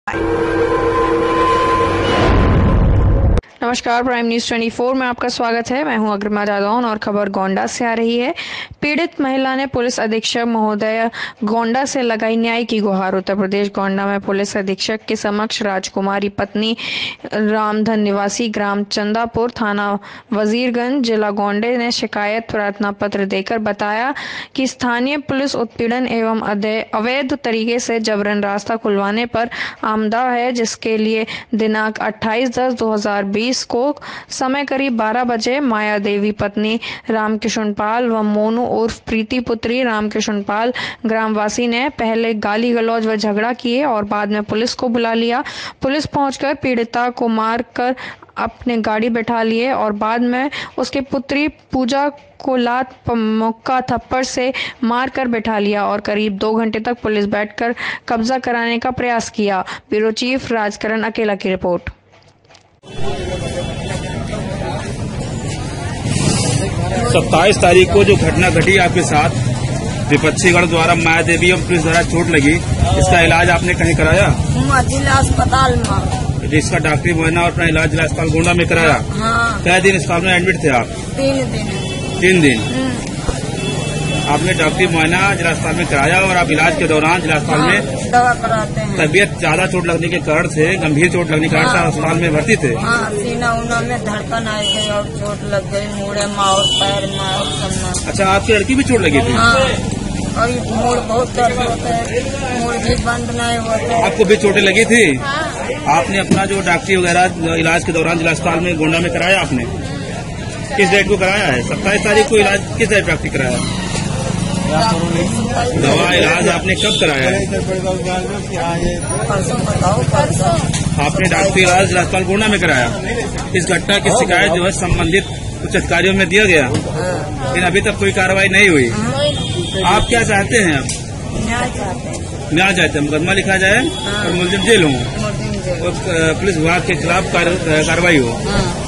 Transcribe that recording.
नमस्कार, prime news 24 में आपका स्वागत है। मैं हूं अग्रिमा जादौन और खबर गोंडा से आ रही है। पीड़ित महिला ने पुलिस अधीक्षक महोदय गोंडा से लगाई न्याय की गुहार। उत्तर प्रदेश गोंडा में पुलिस अधीक्षक के समक्ष राजकुमारी पत्नी रामधन निवासी ग्राम चंदापुर, थाना वजीरगंज, जिला गोंडे ने शिकायत प्रार्थना पत्र देकर बताया कि स्थानीय पुलिस उत्पीड़न एवं अवैध तरीके से जबरन रास्ता खुलवाने पर आमदा है, जिसके लिए दिनांक 28/10/2020 को समय करीब 12 बजे माया देवी पत्नी रामकिशन पाल व मोनू उर्फ प्रीति पुत्री रामकिशन पाल ग्रामवासी ने पहले गाली गलौज व झगड़ा किए और बाद में पुलिस को बुला लिया। पुलिस पहुंचकर पीड़िता को मारकर अपने गाड़ी बैठा लिए और बाद में उसकी पुत्री पूजा को लात मुक्का थप्पड़ से मारकर बैठा लिया और करीब 2 घंटे तक पुलिस बैठकर कब्जा कराने का प्रयास किया। ब्यूरो चीफ राजकरण अकेला की रिपोर्ट। 27 तारीख को जो घटना घटी आपके साथ, विपक्षीगण द्वारा माया देवी और पुलिस द्वारा चोट लगी, इसका इलाज आपने कहीं कराया? जिला अस्पताल में। जिसका डॉक्टरी मुआयना और अपना इलाज जिला अस्पताल गोंडा में कराया? हाँ। क्या दिन अस्पताल में एडमिट थे आप? 3 दिन। आपने डॉक्टरी मुआयना जिला अस्पताल में कराया और आप इलाज के दौरान जिला अस्पताल में दवा कराते हैं। तबीयत ज्यादा चोट लगने के कारण से, गंभीर चोट लगने के कारण से अस्पताल में भर्ती थे? हाँ, सीना उना में धड़कन आई गई और चोट लग गई, मुड़े में और पैर में और सब। अच्छा, आपकी लड़की भी चोट लगी थी? हाँ, और मुड़ बहुत दर्द होता है, मुड़ भी बंद नहीं होता। आपको भी चोटें लगी थी? आपने अपना जो डॉक्टरी वगैरह इलाज के दौरान जिला अस्पताल में गोंडा में कराया? आपने किस डेट को कराया है? 27 तारीख को इलाज किस डेट डॉक्टरी कराया? दवा इलाज आपने कब कराया है? आपने डॉक्टरी इलाज जिला अस्पताल गोंडा में कराया। इस घटना की शिकायत जो है संबंधित उच्च अधिकारियों में दिया गया, लेकिन अभी तक कोई कार्रवाई नहीं हुई। आप क्या चाहते हैं? अब न्याय चाहते हैं, मुकदमा लिखा जाए और मुलजिम जेल हो और पुलिस विभाग के खिलाफ कार्रवाई हो।